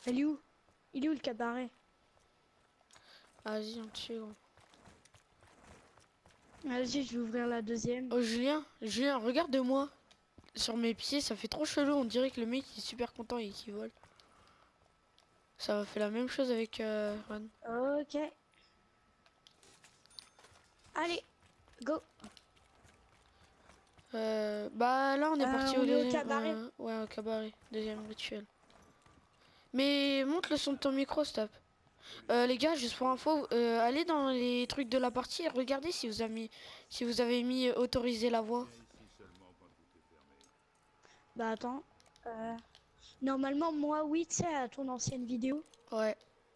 Elle est où? Il est où le cabaret? Vas-y, on tue, gros. Vas-y, je vais ouvrir la deuxième. Oh, Julien, regarde-moi. Sur mes pieds, ça fait trop chelou. On dirait que le mec il est super content et qu'il vole. Ça fait la même chose avec Ron. Ok. Allez, go. Bah là, on est parti au On est au deuxième. cabaret. Ouais, au cabaret. Deuxième rituel. Mais monte le son de ton micro, stop. Les gars, juste pour info, allez dans les trucs de la partie et regardez si vous avez mis autoriser la voix. Bah attends. Euh, Normalement, moi, oui, tu sais, à ton ancienne vidéo. Ouais.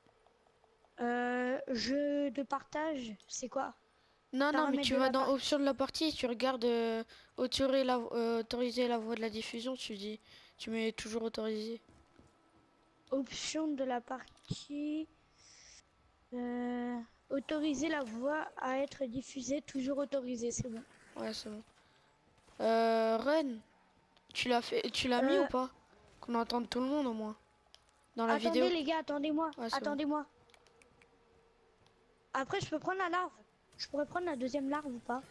Jeu de partage, c'est quoi? Non, mais Paramètres tu de vas la dans partie. option de la partie et tu regardes autoriser la voix de la diffusion, tu mets toujours autorisé. Option de la partie. Autoriser la voix à être diffusée, toujours autorisé, c'est bon. Ouais, c'est bon. Ren, tu l'as mis ou Euh, pas? Qu'on entende tout le monde au moins. Dans la Attendez vidéo. les gars, attendez-moi, Ouais, c'est bon. attendez-moi. Après, je peux prendre la larve. Je pourrais prendre la deuxième larve ou pas?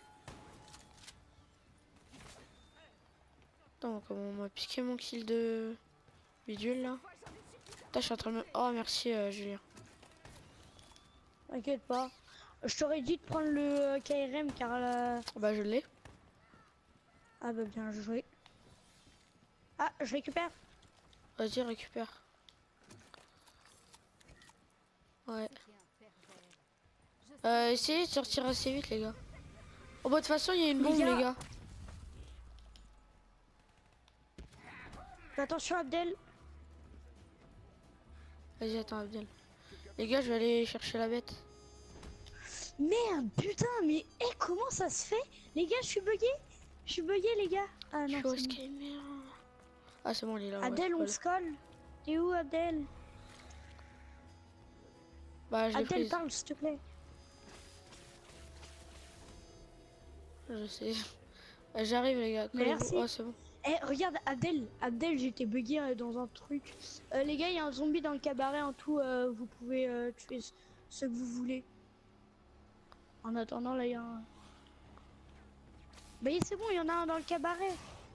Attends, comment on m'a piqué mon kill de visuel là? Putain, je suis en train de me... Oh, merci Julien. T'inquiète pas. Je t'aurais dit de prendre le KRM car Bah, je l'ai. Ah bah bien joué. Ah, je récupère. Vas-y, récupère. Ouais. Essayez de sortir assez vite, les gars. Oh, bah, de toute façon, il y a une Les bombe, les gars, gars. fais attention Abdel. Vas-y, attends, Abdel. Les gars, je vais aller chercher la bête. Merde, putain, mais comment ça se fait? Les gars, je suis bugué. Je suis bugué, les gars. Ah Je non, suis au c'est bon. scammer. Ah, c'est bon, il est là, ouais. Abdel, on Voilà. se colle. T'es où, Abdel? Bah, je l'ai Abdel, prise. parle, s'il te plaît. Je sais. J'arrive, les gars. Collez-vous. Merci. Oh, c'est bon. Eh, regarde, Abdel. Abdel, j'étais bugué dans un truc. Les gars, il y a un zombie dans le cabaret en tout. Vous pouvez tuer ce que vous voulez. En attendant, là, il y a un... Bah, c'est bon, il y en a un dans le cabaret.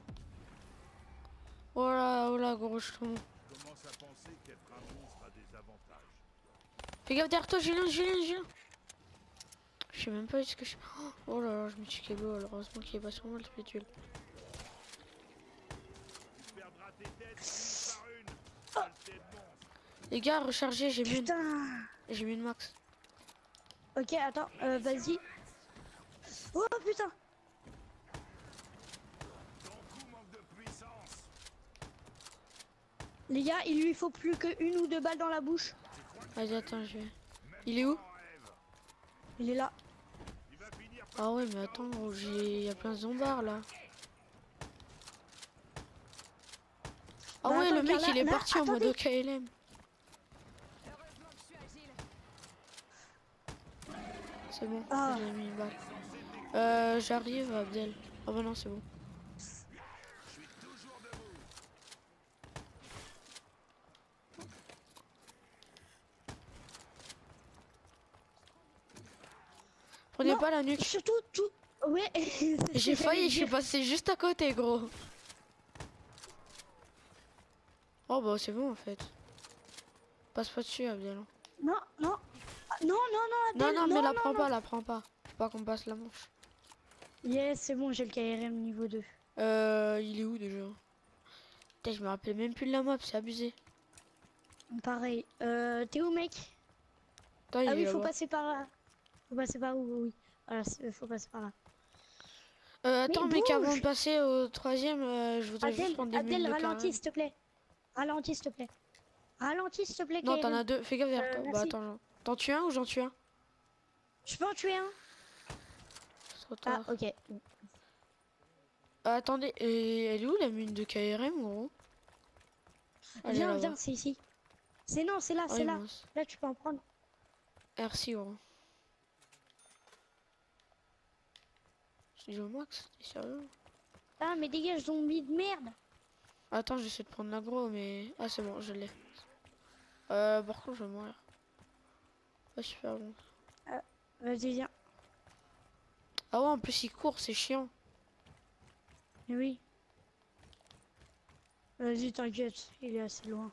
Oh là, gros, je tombe. Commence à penser qu'être un monstre a des avantages. Fais gaffe derrière toi, Julien. Je sais même pas ce que je... Oh là là, je me suis KO. Heureusement qu'il est pas sur moi, le spirituel. Tu perdras tes têtes une par une. Saleté de monstre. Les gars, rechargez, Putain. j'ai mis une max. Ok, attends, vas-y. Oh, putain. Ton coup manque de puissance. Les gars, il lui faut plus que une ou deux balles dans la bouche. Vas-y, attends, je vais... Il est où? Il est là. Il va finir par Ah ouais, mais attends, gros, il y a plein de zombards, là. Ah Bah, ouais, attends, le mec, car il est là, parti en mode attendez. OKLM. C'est bon, Ah. j'ai mis une balle. J'arrive, Abdel. Ah bah non, c'est bon. Prenez Non, pas la nuque. surtout tout. Ouais. c'est ce que J'ai failli, j'allais je suis dire. passé juste à côté, gros. Oh bah c'est bon en fait. Passe pas dessus, Abdel. Non, non. Ah, non, non, non, Non, Adèle, non, mais non, la non, prends non. pas, la prends pas. Faut pas qu'on passe la manche. Yes, c'est bon, j'ai le KRM niveau 2. Il est où déjà? Putain, je me rappelle même plus de la map, c'est abusé. Pareil. T'es où, mec? Attends, Ah il est oui, faut là-bas. passer par là. Faut passer par où? Oui. Voilà, faut passer par là. Mais Attends, mec, avant de bouge! passer au troisième, je voudrais juste Adèle, prendre des bulles Adèle, de ralentis, carême. s'il te plaît. Ralentis, s'il te plaît. Ralentis, s'il te plaît, Non, t'en KRM. as deux, fais gaffe derrière toi. Bah Merci. attends, t'en tues un ou j'en tue un? Je peux en tuer un? C'est trop Ah, tard. ok. Attendez, elle est où la mine de KRM, gros? Elle est Viens, là-bas. viens, c'est ici. C'est non, c'est là, Oh, c'est là. mince. Là, tu peux en prendre. Merci, gros. C'est déjà au max, t'es sérieux? Ah, mais dégage, zombie de merde. Attends, j'essaie de prendre l'aggro, mais... Ah, c'est bon, je l'ai. Par contre, je vais mourir. Pas super bon. Vas-y, viens. Ah ouais, en plus, il court, c'est chiant. Mais oui. Vas-y, t'inquiète, il est assez loin.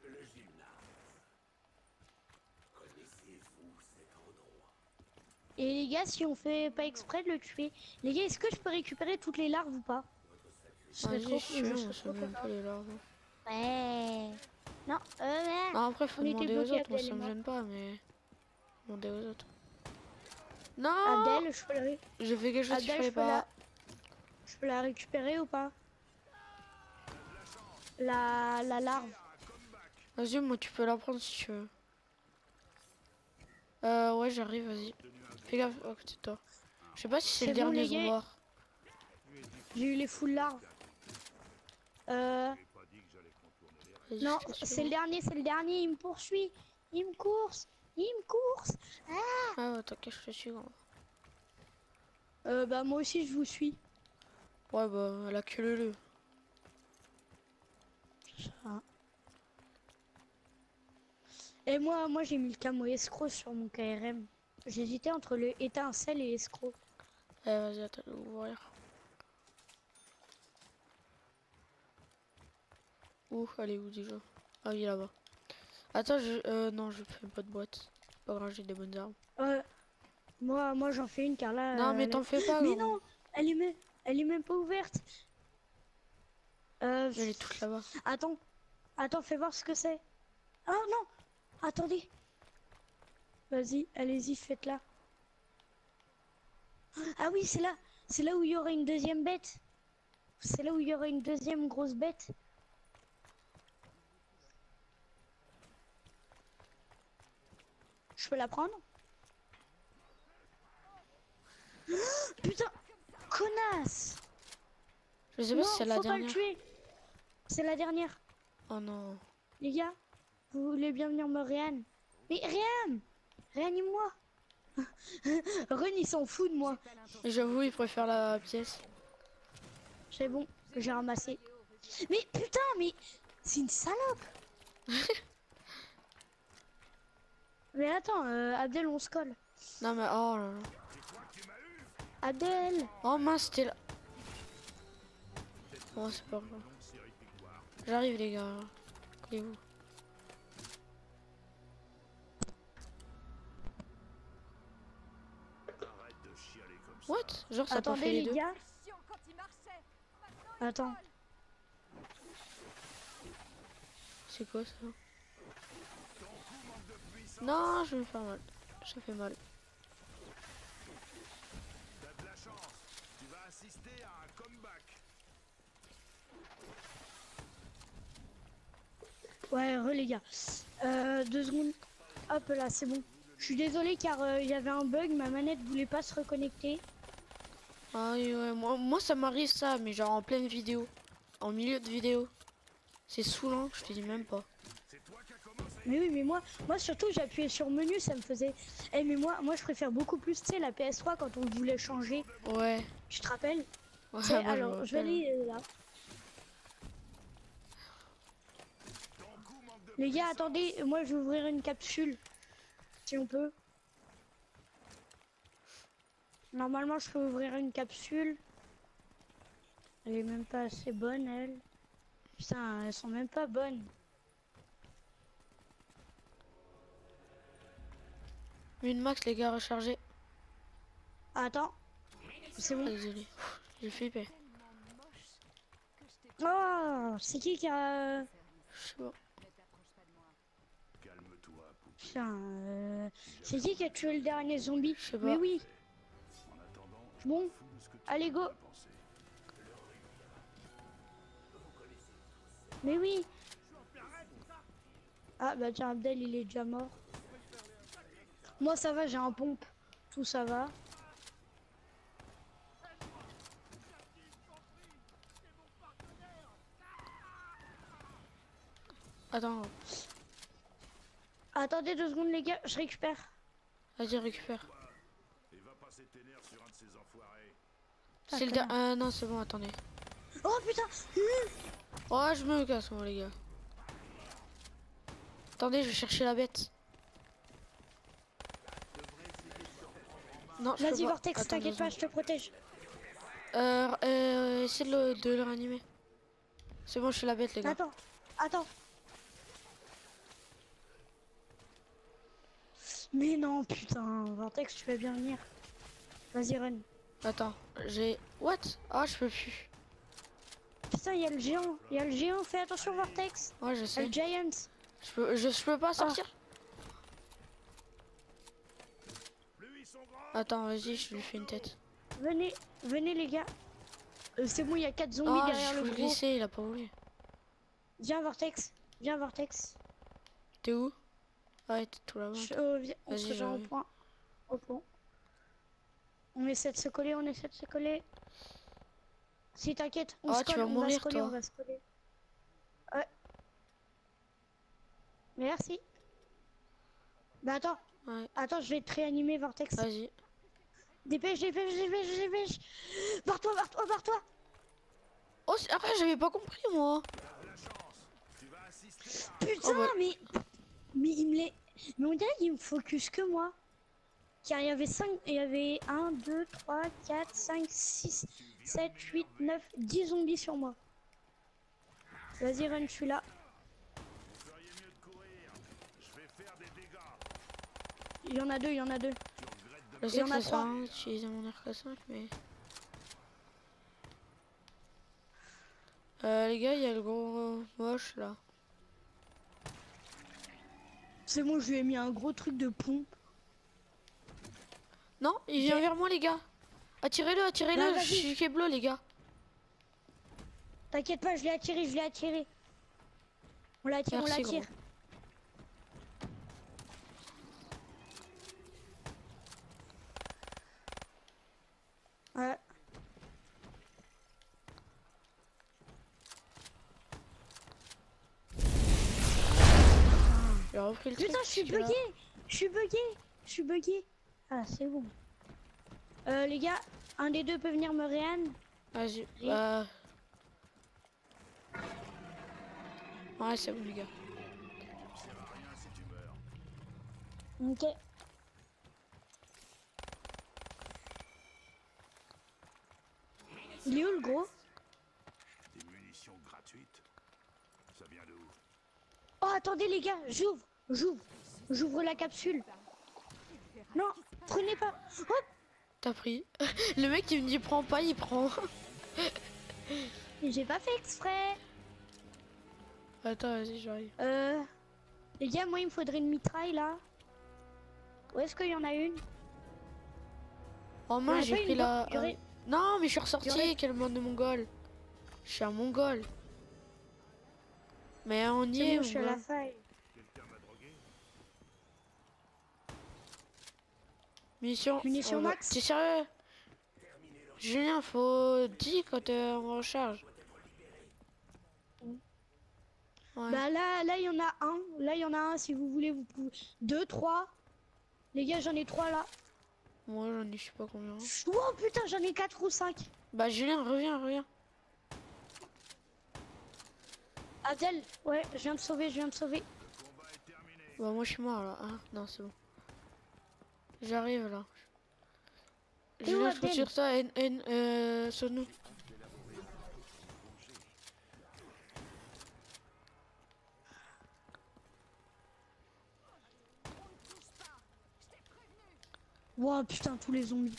Et les gars, si on fait pas exprès de le tuer, les gars, est-ce que je peux récupérer toutes les larves ou pas? Je serais Vas-y, je suis, je on serais se trop même pas content. les larves. Ouais. Non, ouais. Non, après, faut On était demander aux bloqués, autres. Moi, Abdel et ça me moi. gêne pas, mais demander aux autres. Non, Abdel, je peux j'ai fait quelque chose qu'il Abdel, fallait pas. je peux la récupérer ou pas? La larve. Vas-y, moi, tu peux la prendre si tu veux. Ouais, j'arrive, vas-y. Fais gaffe à côté de toi. Je sais pas si c'est le C'est bon, dernier les gars. zomboir. J'ai eu les full larves. J'ai pas dit que j'allais contourner les règles. Non, Vas-y, je te suis, c'est le dernier, il me poursuit. Il me course. Il me course. Ah ouais, t'inquiète, je te suis. Gros. Bah moi aussi je vous suis. Ouais, bah, la queue leu. Ah. Et moi j'ai mis le camo escroc sur mon KRM. J'hésitais entre le étincelle et escroc. Eh, vas-y, attends de l'ouvrir. Ouh, elle est où déjà? Ah oui, là-bas. Attends, non, je fais pas de boîte. Pas grave, j'ai des bonnes armes. Moi j'en fais une car là. Non, mais t'en fais pas, Mais gros. non, elle est même pas ouverte. Elle est toute là-bas. Attends, fais voir ce que c'est. Ah non, attendez. Vas-y, allez-y, faites-la. Ah oui, c'est là où il y aura une deuxième bête. C'est là où il y aura une deuxième grosse bête. Je peux la prendre? Putain, connasse! Je sais pas Non, si c'est la faut pas le dernière. tuer. C'est la dernière. Oh non. Les gars, vous voulez bien venir me Mais réanime-moi. Ren, il s'en fout de moi. J'avoue, il préfère la pièce. C'est bon, j'ai ramassé. Mais putain, mais c'est une salope. Mais attends, Abdel, on se colle. Non, mais oh là là. Abdel, Oh mince, c'était là. Bon, c'est pas grave. J'arrive, les gars. Collez-vous. Arrête de chialer comme ça. What? Genre, ça a pas fait attendez les les deux? gars. Attends, C'est quoi ça? Non, je vais me faire mal. Ça fait mal. T'as de la chance. Tu vas assister à un comeback. ouais, les gars. 2 secondes. Hop là, c'est bon. Je suis désolé car il y avait un bug, ma manette voulait pas se reconnecter. Ah oui, ouais, moi ça m'arrive ça, mais genre en pleine vidéo. En milieu de vidéo. C'est saoulant, je te dis même pas. C'est toi qui as commencé. Mais oui, mais moi surtout j'appuyais sur menu, ça me faisait. Eh mais moi je préfère beaucoup plus, tu sais, la PS3 quand on voulait changer. Ouais. Tu te rappelles? Ouais, Tu sais, moi, alors je vais rappelle. aller là. Les gars, attendez, moi je vais ouvrir une capsule. Si on peut. Normalement je peux ouvrir une capsule. Elle est même pas assez bonne, elle. Putain, elles sont même pas bonnes. Une max, les gars, rechargés. Attends. C'est Ah, bon. désolé. J'ai flippé. Oh, c'est qui a... Je sais pas. Calme-toi, poupée. Putain, c'est qui a tué le dernier zombie? Je sais pas. Mais oui. En attendant, Bon, fous de ce que tu allez go. as pensé. Mais oui. Ah bah tiens, Abdel il est déjà mort. Moi ça va, j'ai un pompe. Tout ça va. Attends, Attendez 2 secondes les gars, je récupère. vas-y, récupère. Et va passer tes nerfs sur un de ces enfoirés. C'est le connard. dernier. Non, c'est bon, attendez. Oh putain. Oh, je me casse, moi, les gars. Attendez, je vais chercher la bête. Non, je peux Vas-y, pas. Vortex, Attends, t'inquiète 2 pas, secondes. je te protège. Essayez de le réanimer. C'est bon, je suis la bête, les gars. Attends, attends. Mais non, putain, Vortex, tu vas bien venir. Vas-y, run. Attends, j'ai... What? Ah, je peux plus. Putain, il y a le géant, fais attention, Vortex. Ouais, je Il y a sais. le giant. Je peux pas sortir. Plus ils sont grands, Attends, vas-y, je lui fais une tête. Venez, les gars. C'est bon, il y a 4 zombies Ah, derrière je le voulais gros. glisser, il a pas voulu. Viens, Vortex. Viens, Vortex. T'es où? Ah, ouais, t'es tout là-bas. On se Vas-y, rejoint au j'arrive. point. Au point. On essaie de se coller, on essaie de se coller. Si t'inquiète, on Ah, se tu colle, vas on va mourir, se coller, toi. on va se coller. Ouais. Merci. Bah attends, Ouais, attends, je vais te réanimer, Vortex. vas-y. Dépêche, dépêche, dépêche, dépêche. Barre-toi, barre-toi, barre-toi. Oh, après, j'avais pas compris, moi. de la chance. Tu vas assister à Putain, Oh, bah. mais il me les... Mais on dirait qu'il me focus que moi. Car il y avait 5, il y avait 1, 2, 3, 4, 5, 6, 7, 8, 9, 10 zombies sur moi. Vas-y, run, je suis là. Vous feriez mieux de courir. Je vais faire des dégâts. Il y en a deux, il y en a deux. Tu regrettes de Je Il sais y que en ça a sert à trois. rien d'utiliser mon RK5, mais... les gars, il y a le gros moche, là. C'est bon, je lui ai mis un gros truc de pompe. Non, il vient J'ai- vers moi, les gars. Attirez-le, Non, attirez-le. Je vas-y. suis Keblo, les gars. T'inquiète pas, je l'ai attiré, je l'ai attiré. On l'attire, on Merci, l'attire. gros. Ouais. J'ai repris le truc. Putain, je suis parce que là- bugué. Je suis bugué. Je suis bugué. Ah, c'est bon. Les gars, un des deux peut venir me réan. Vas-y. Oui. Ouais, c'est bon, les gars. Ça sert à rien si tu meurs. Ok. Il est où le gros? Des munitions gratuites. Ça vient de où? Oh, attendez les gars, j'ouvre la capsule. Non, prenez pas. Hop, T'as pris. Le mec, il me dit prends pas, il prend. j'ai pas fait exprès. Attends, vas-y, j'arrive. Les gars, moi il me faudrait une mitraille là. Où est-ce qu'il y en a une? Oh Il y en mince, a j'ai pas pris une la... il y aurait- Non, mais je suis ressorti, il y aurait- quel monde de mongol. Je suis un mongol. Mais on y C'est est, bon, je suis à la mongol. faille. Quelqu'un m'a drogué? Munitions. Munitions bah, max. T'es sérieux? Julien, faut 10 quand on recharge. Ouais. Bah là il y en a un. Là il y en a un, si vous voulez, vous pouvez. 2, 3. Les gars, j'en ai 3 là. Moi, j'en ai je sais pas combien. Oh putain, j'en ai 4 ou 5. Bah, Julien, reviens, reviens. Adèle, ouais, je viens de sauver, je viens de sauver. Le combat est terminé. Bah, moi, je suis mort là. Ah, non, c'est bon. J'arrive là. où, Julien, je compte Adèle? sur toi, sauve-nous. Wow, putain, tous les zombies.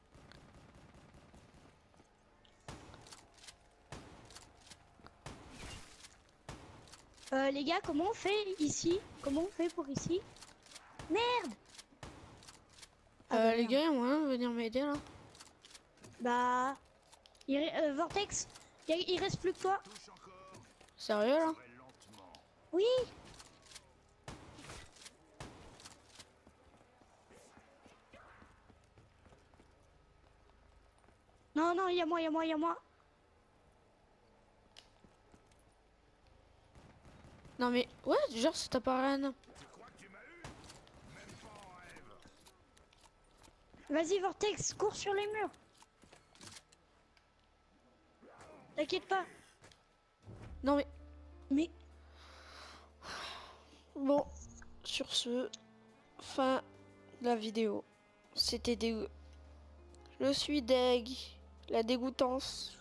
Les gars, comment on fait ici? Comment on fait pour ici? Merde! Ah, bah, Les merde. gars, il y a moyen de venir m'aider là? Bah... Vortex, il reste plus que toi. Touche encore. Sérieux là? Très lentement. Oui! Non, non, il y a moi, il y a moi, il y a moi. Non mais, ouais, genre, ça t'a pas rien. Tu crois que tu m'as eu? Même pas en rêve. Vas-y, Vortex, cours sur les murs. T'inquiète pas. Non mais, Mais... Bon, sur ce, fin de la vidéo. C'était dégueu. Je suis deg. La dégoûtance.